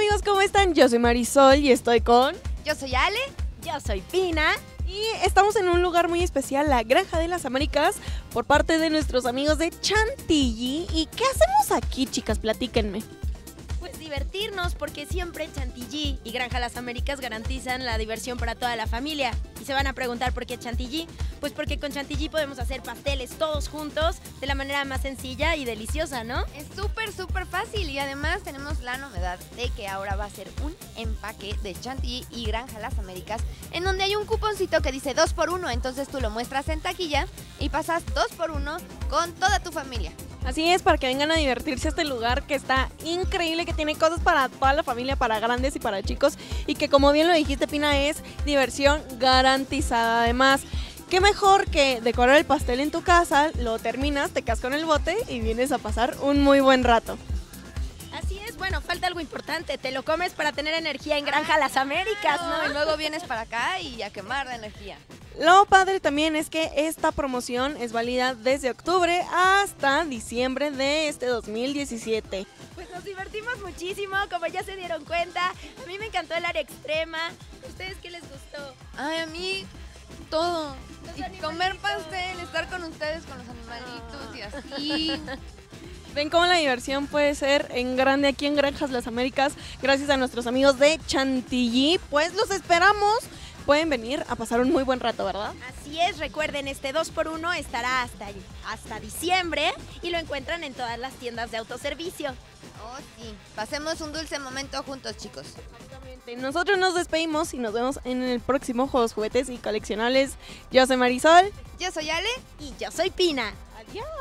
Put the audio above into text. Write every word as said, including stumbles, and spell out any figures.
amigos, ¿cómo están? Yo soy Marisol y estoy con... Yo soy Ale. Yo soy Pina. Y estamos en un lugar muy especial, la Granja de las Américas, por parte de nuestros amigos de Chantilly. ¿Y qué hacemos aquí, chicas? Platíquenme. Pues divertirnos, porque siempre Chantilly y Granja Las Américas garantizan la diversión para toda la familia. Y se van a preguntar por qué Chantilly. Pues porque con Chantilly podemos hacer pasteles todos juntos de la manera más sencilla y deliciosa, ¿no? Es súper, súper fácil y además tenemos la novedad de que ahora va a ser un empaque de Chantilly y Granja Las Américas en donde hay un cuponcito que dice dos por uno, entonces tú lo muestras en taquilla y pasas dos por uno con toda tu familia. Así es, para que vengan a divertirse a este lugar que está increíble, que tiene cosas para toda la familia, para grandes y para chicos, y que, como bien lo dijiste, Pina, es diversión garantizada. Además, qué mejor que decorar el pastel en tu casa, lo terminas, te quedas con el bote y vienes a pasar un muy buen rato. Así es, bueno, falta algo importante, te lo comes para tener energía en Granja Las Américas, ¿no? ¿no? Y luego vienes para acá y a quemar la energía. Lo padre también es que esta promoción es válida desde octubre hasta diciembre de este dos mil diecisiete. Pues nos divertimos muchísimo, como ya se dieron cuenta. A mí me encantó el área extrema. ¿A ustedes qué les gustó? Ay, a mí todo. Los Y animalitos. comer pastel, estar con ustedes, con los animalitos y así. Ven cómo la diversión puede ser en grande aquí en Granjas Las Américas, gracias a nuestros amigos de Chantilly. Pues los esperamos. Pueden venir a pasar un muy buen rato, ¿verdad? Así es, recuerden, este dos por uno estará hasta, hasta diciembre y lo encuentran en todas las tiendas de autoservicio. Oh, sí. Pasemos un dulce momento juntos, chicos. Exactamente. Nosotros nos despedimos y nos vemos en el próximo Juegos, Juguetes y Coleccionables. Yo soy Marisol. Yo soy Ale. Y yo soy Pina. Adiós.